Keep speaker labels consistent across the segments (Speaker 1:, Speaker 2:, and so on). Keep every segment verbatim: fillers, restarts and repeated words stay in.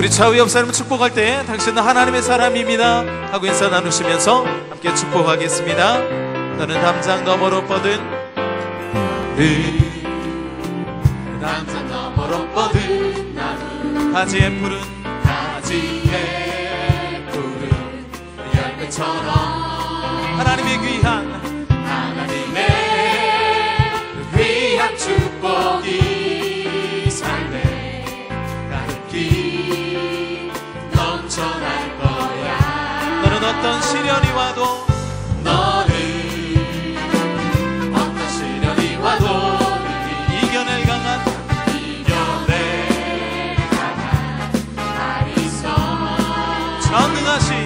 Speaker 1: 우리 좌우 옆 사람을 축복할 때 당신은 하나님의 사람입니다 하고 인사 나누시면서 함께 축복하겠습니다. 너는 담장 너머로 뻗은 담장 너머로 뻗은 나무 가지에 푸른 가지에 푸른 열매처럼 하나님의 귀한 하나님의 귀한 축복이 삶에 가득히 넘쳐날 거야. 너는 어떤 시련이 와도 너는 어떤 시련이 와도 이겨낼 강한 이겨낼 강한 하리성 전능하신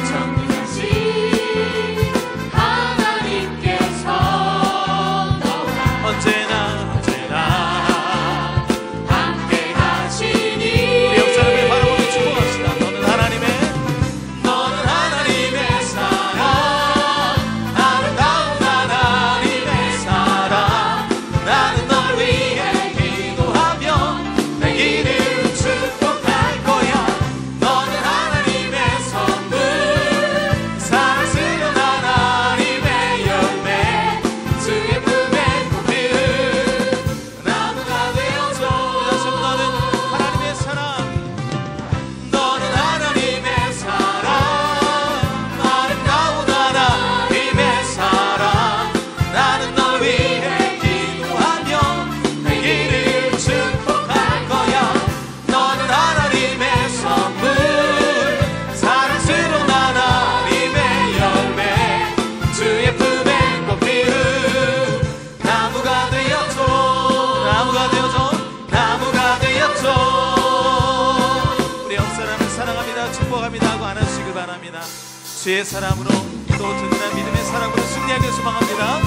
Speaker 1: 주의 사람으로 또 든든한 믿음의 사람으로 승리하길 소망합니다.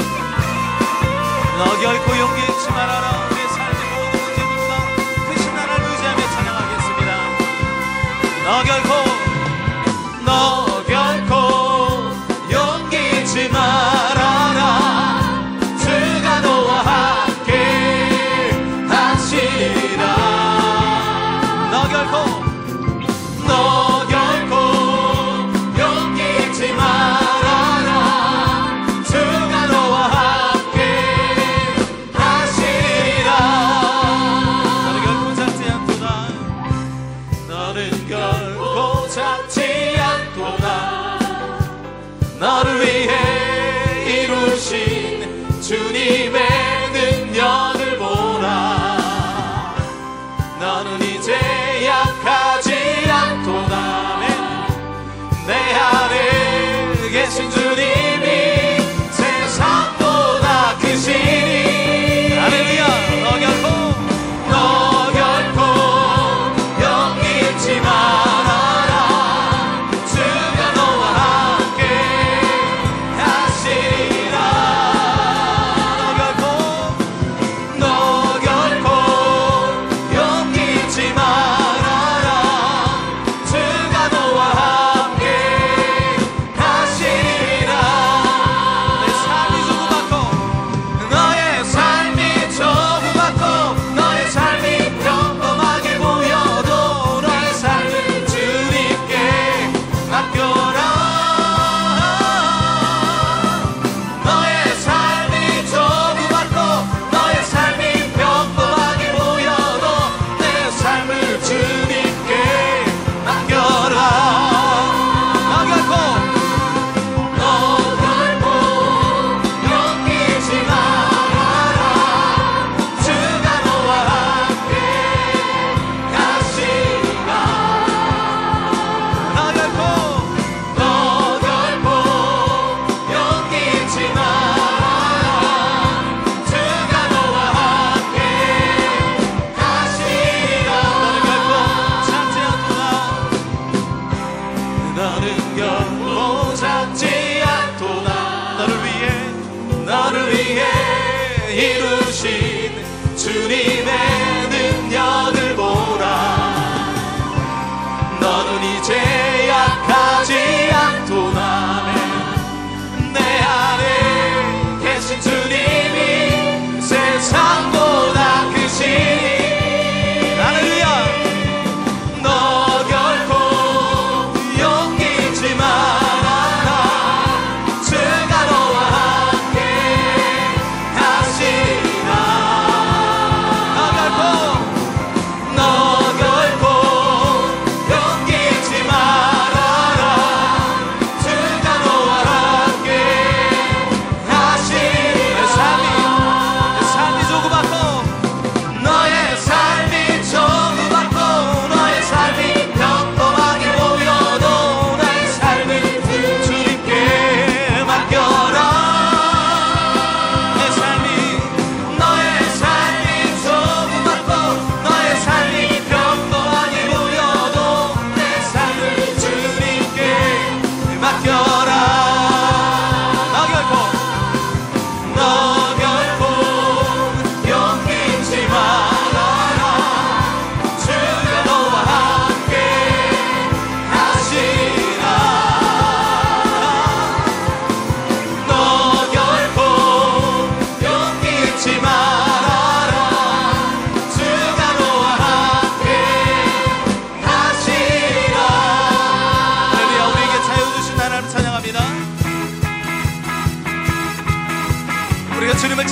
Speaker 1: 너 결코 용기 잃지 말아라. 우리의 삶의 모든 문제들보다 크신 하나님을 의지하며 찬양하겠습니다. 너 결코 너 결코 용기 잃지 말아라. 주가 너와 함께 하시리라. 너 결코 너 너를 위해 이루신 주님의 능력을 보라. 너는 이제 약하지 않도다. 내 안에 계신 주님이 세상보다 크시니 할렐루야. 너 결코 너 결코 용기 잃지 말아라. 주가 너와 함께 하시리라. 너 결코 너 결코 용기 잃지 말아라. 주가 너와 함께 하시리라.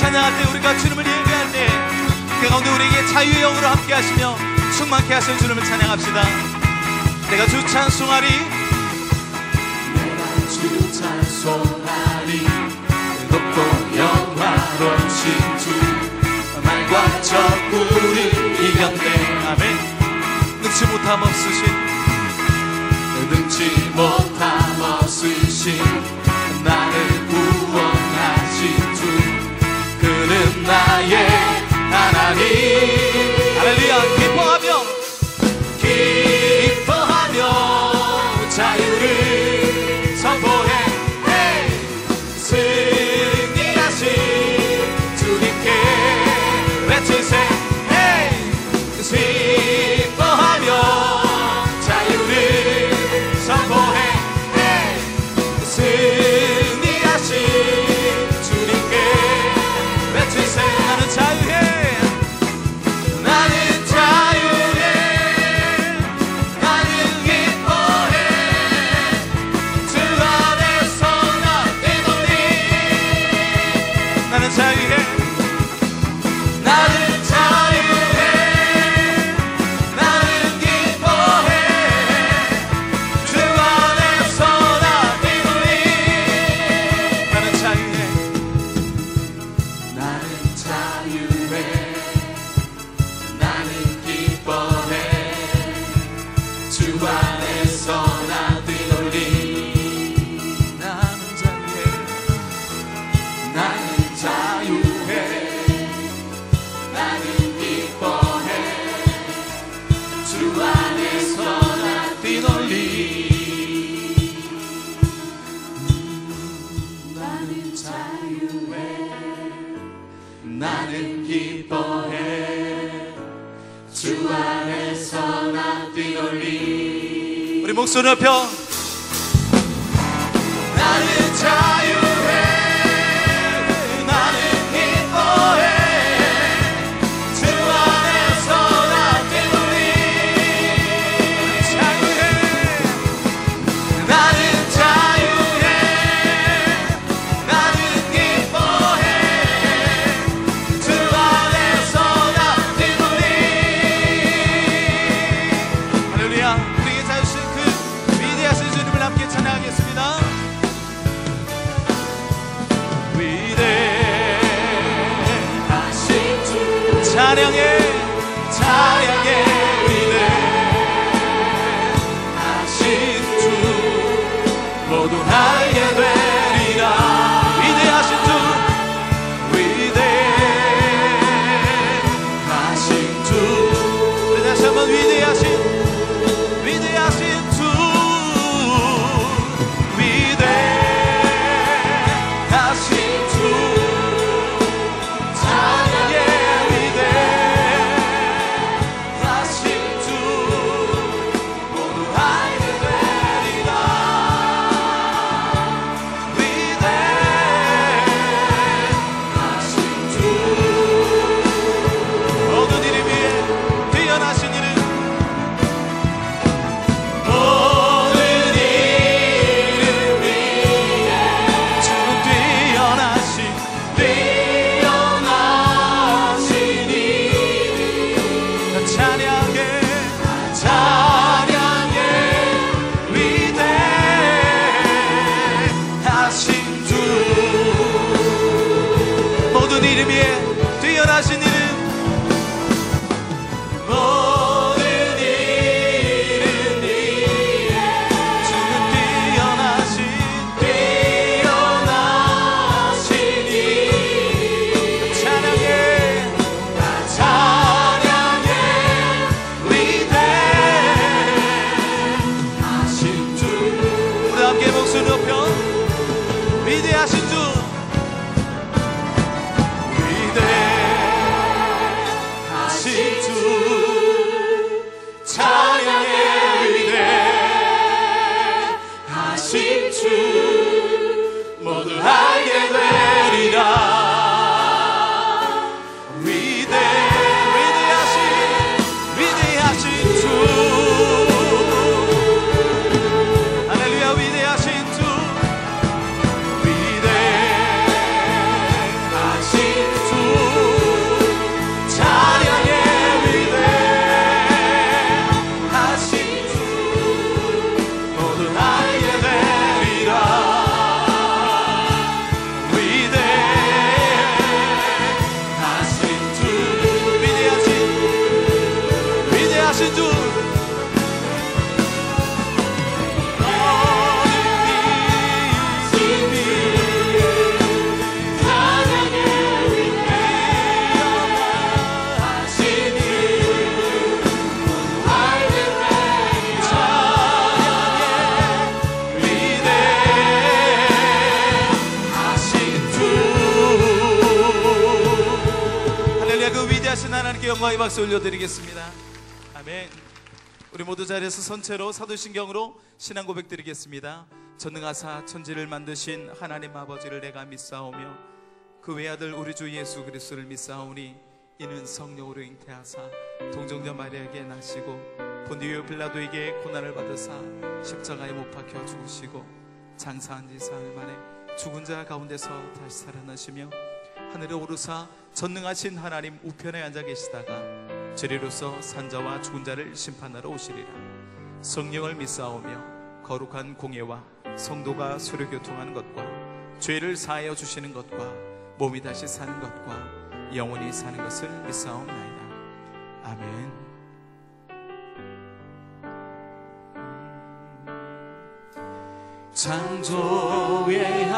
Speaker 1: 찬양할 때, 우리가 주님을 예배할 때 그 가운데 우리에게 자유의 영으로 함께 하시며 충만케 하실 주님을 찬양합시다. 내가 주 찬송하리,
Speaker 2: 내가 주 찬송하리, 높고 영화로우신 주, 말과 적군을 이겼네.
Speaker 1: 아멘. 능치 못함 없으신,
Speaker 2: 능치 못함 없으신 나를 구원하신 주, 그는 나의 하나님.
Speaker 1: 할렐루야. 기뻐하며
Speaker 2: 기뻐하며 자유를 선포해. 승리하신 주님께 외치세. 기뻐하며 자유를 선포해. 승리하신 주님께 외치세.
Speaker 1: 나는 자유해.
Speaker 2: 나는 자유해. 나는 기뻐해. 주 안에서 나 뛰놀리.
Speaker 1: 나는 자유해.
Speaker 2: 나는 자유해. 나는 기뻐해. 주 안에서 나 뛰놀리.
Speaker 1: 나는 자유해.
Speaker 2: 나는 자유해. 나는 기뻐해. 주 안에서 나 뛰놀리.
Speaker 1: 나는 자유해.
Speaker 2: 나는 자유해. 나는 기뻐해. 주 안에서 나 뛰놀리. 나는 자유해. 나는 기뻐해. 주 안에서 나 뛰놀리.
Speaker 1: 우리 목소리 높여.
Speaker 2: 나는 자유해. 나는 기뻐해. 주 안에서 나 뛰놀리.
Speaker 1: 자유해.
Speaker 2: 나는 자유해. 나는 기뻐해. 주 안에서 나 뛰놀리.
Speaker 1: 할렐루야. 우리에게 자유 주신 그 위대하신 주님을 함께 찬양하겠습니다.
Speaker 2: 위대하신 주,
Speaker 1: 찬양해.
Speaker 2: 찬양해. 위대하신 주, 모두 알게 되리라.
Speaker 1: 위대하신 주.
Speaker 2: 위대하신 주,
Speaker 1: 우리 다시 한번 위대하신, 위대하신 주. 위대하신 주.
Speaker 2: 찬양해.
Speaker 1: 위대하신 주.
Speaker 2: 모두 알게 되리라.
Speaker 1: 위대하신 주. 모든 이름 위에 뛰어나신 이름.
Speaker 2: 모든 이름 위에
Speaker 1: 주는 뛰어나신,
Speaker 2: 뛰어나신 이름.
Speaker 1: 찬양해.
Speaker 2: 찬양해.
Speaker 1: 위대하신 주. 모든 이름 위에 뛰어나신 이름.
Speaker 2: 모든 이름 위에
Speaker 1: 주는 뛰어나신,
Speaker 2: 뛰어나신 이름.
Speaker 1: 찬양해.
Speaker 2: 찬양해.
Speaker 1: 위대하신 주. 우리 함께 목소리 높여. 위대하신 주. 위대하신 주.
Speaker 2: 찬양해. 위대하신 주, 모두 알게 되리라.
Speaker 1: 위대, 위대하신, 위대하신 주. 할렐루야. 위대하신 주. 위대 영광의 박수 올려드리겠습니다. 아멘. 우리 모두 자리에서 선체로 사도신경으로 신앙 고백 드리겠습니다. 전능하사 천지를 만드신 하나님 아버지를 내가 믿사오며 그 외아들 우리 주 예수 그리스도를 믿사오니 이는 성령으로 잉태하사 동정녀 마리아에게 나시고 본디오 빌라도에게 고난을 받으사 십자가에 못 박혀 죽으시고 장사한 지 사흘 만에 죽은 자 가운데서 다시 살아나시며 하늘에 오르사 전능하신 하나님 우편에 앉아 계시다가 죄리로서 산자와 죽은 자를 심판하러 오시리라. 성령을 믿사오며 거룩한 공예와 성도가 서로 교통하는 것과 죄를 사하여 주시는 것과 몸이 다시 사는 것과 영원히 사는 것을 믿사옵나이다. 아멘.
Speaker 2: 창조의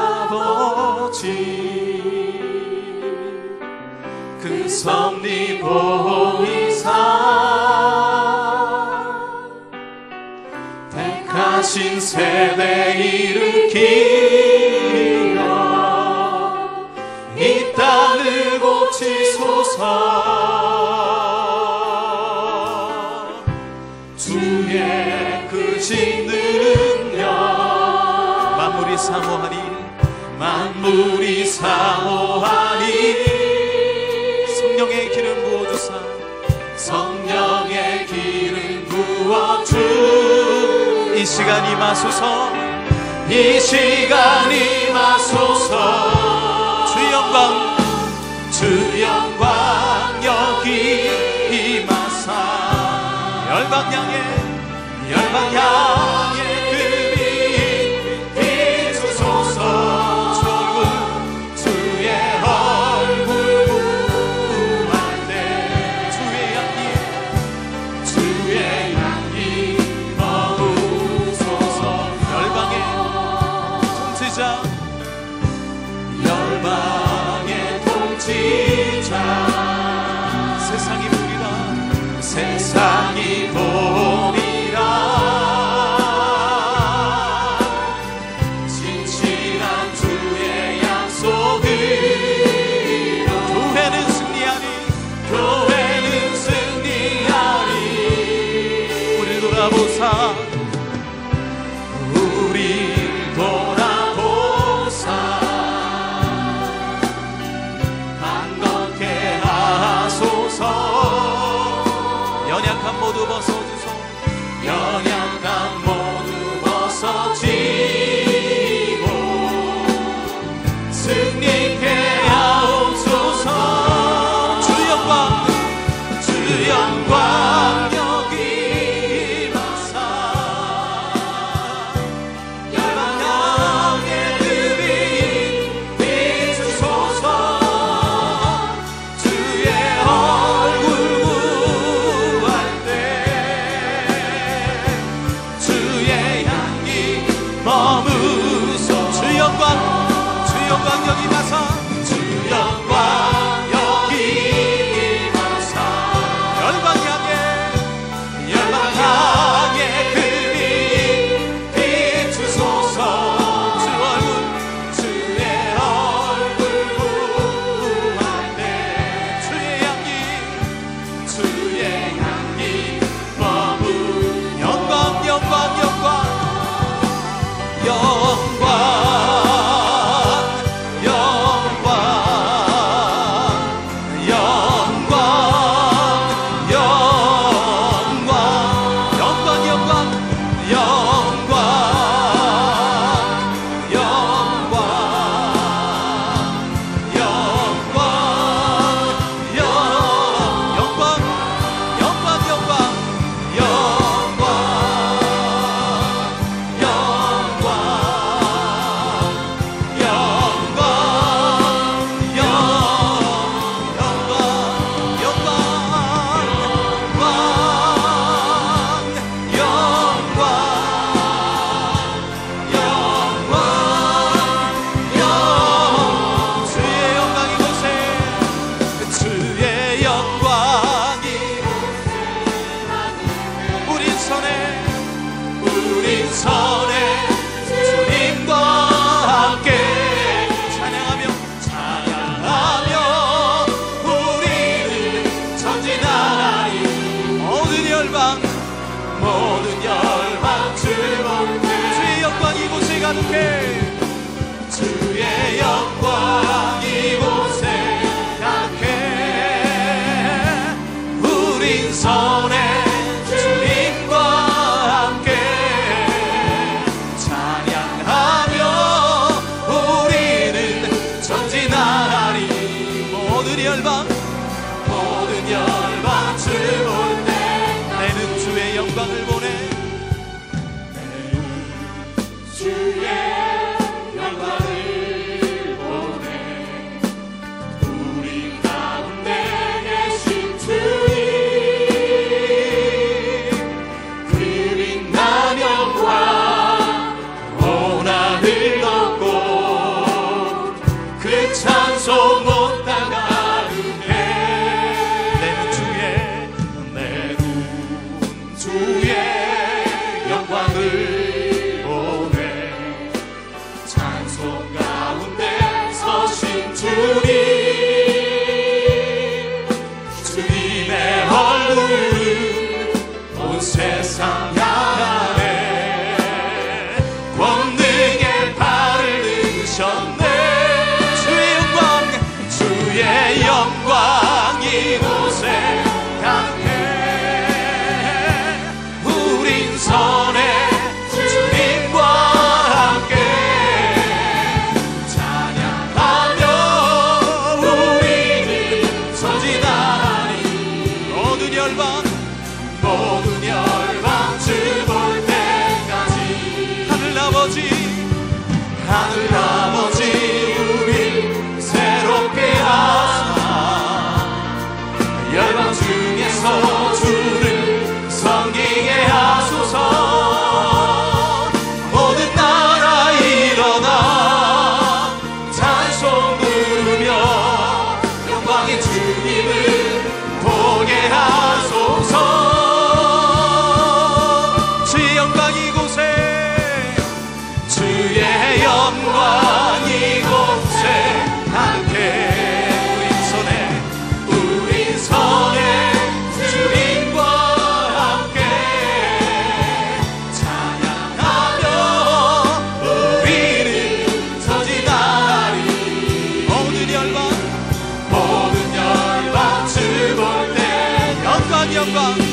Speaker 2: 아버지 그 섭리 보이사 택하신 세대 일으키며 이 땅을 고치소서. 주의 크신 능력
Speaker 1: 만물이 사모하니
Speaker 2: 만물이 사모하니
Speaker 1: 성령의 기름 부어주사
Speaker 2: 성령의 기름 부어주
Speaker 1: 이 시간 임하소서.
Speaker 2: 이 시간 임하소서.
Speaker 1: 주 영광
Speaker 2: 주 영광 여기 임하사
Speaker 1: 열방 향해
Speaker 2: 열방 향해 그 빛 비추소서. 주의 얼굴 구할 때
Speaker 1: 주의 향기
Speaker 2: 주의 향기 머무소서.
Speaker 1: 열방의 통치자
Speaker 2: 열방의 통치자
Speaker 1: 세상이 보리라
Speaker 2: 세상이 보리라. 진실한 주의 약속으로
Speaker 1: 교회는 승리하니
Speaker 2: 교회는 승리하리.
Speaker 1: 우리 돌아보사
Speaker 2: 우리 돌아보사 강건케 하소서.
Speaker 1: 연약한 모두 벗어주소.
Speaker 2: 연약한 모두 벗어지고 승리케 하옵소서.
Speaker 1: 주 영광
Speaker 2: 주 영광 여기 임하사 열방 향해 그 빛 비추소서. 주의 얼굴 구할 때 주의 향기 머무소.
Speaker 1: 주 영광 주 영광 여기 나사
Speaker 2: 주 영광 여기 임하사
Speaker 1: 열방 향해
Speaker 2: 열방 향해 그 빛 비추소서. 주 얼굴 주의 얼굴 구할 때
Speaker 1: 주의 향기
Speaker 2: 주의 향기 머무
Speaker 1: 영광 영광 영광
Speaker 2: 영광 영광 영광 영광
Speaker 1: 영광 영광
Speaker 2: 영광 영광 영광
Speaker 1: 영광 영광 영광 주의 영광 이곳에
Speaker 2: 주의 영광이
Speaker 1: 우리 손에
Speaker 2: 우리 손에 주님과 함께
Speaker 1: 찬양하며
Speaker 2: 찬양하며 우리를 전진하리.
Speaker 1: 가득해
Speaker 2: 주의 영광 이곳에 닿게 우린 선해 주님과 함께 찬양하며 우리는 전진하리
Speaker 1: 모든 열방
Speaker 2: 모든 열방 주 볼 때
Speaker 1: 내는 주의 영광을 보내
Speaker 2: 주의 영광을 보내 우리 가운데 계신 주님 그 빛난 영광 온 하늘 덮고 그 찬송 온 땅 가득해
Speaker 1: 내는 주의
Speaker 2: 내눈 주의 영광을 보내 찬송 가운데 서신 주님 주님의 얼굴은 온 세상 향하네 권능의 발을 드셨네
Speaker 1: 주의 영광
Speaker 2: 주의 영광 이곳에 닿게 우린 선해 주님과 함께 찬양하며 우리는 전진하리
Speaker 1: 모든 열방
Speaker 2: 모든 열방 주 볼 때까지
Speaker 1: 하늘 아버지
Speaker 2: 하늘 아버지 우리 새롭게 하사 열방 중에서 주를 섬기게 하소서 모든 나라 일어나 찬송 부르며 영광의 주님을 보게 하소서
Speaker 1: 주의 영광 이곳에
Speaker 2: 주의 영광 이곳에 함께 우린 선해 우린 선해 주님과 함께 찬양하며 우리는 전진하리
Speaker 1: 모든 열방
Speaker 2: 모든 열방 주 볼 때
Speaker 1: 영광 영광